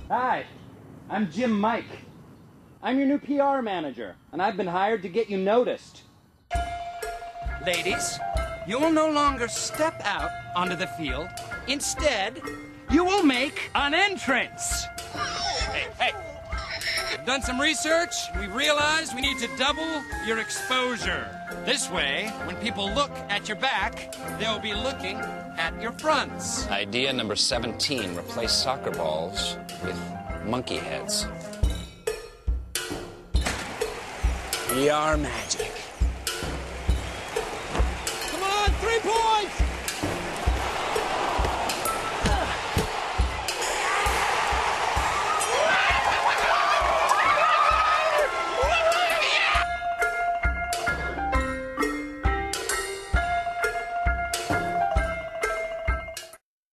Hi, I'm Jim Mike. I'm your new PR manager, and I've been hired to get you noticed. Ladies, you will no longer step out onto the field. Instead, you will make an entrance. Hey. We've done some research. We've realized we need to double your exposure. This way, when people look at your back, they'll be looking at your fronts. Idea number 17, replace soccer balls with monkey heads. PR magic. Come on, 3 points!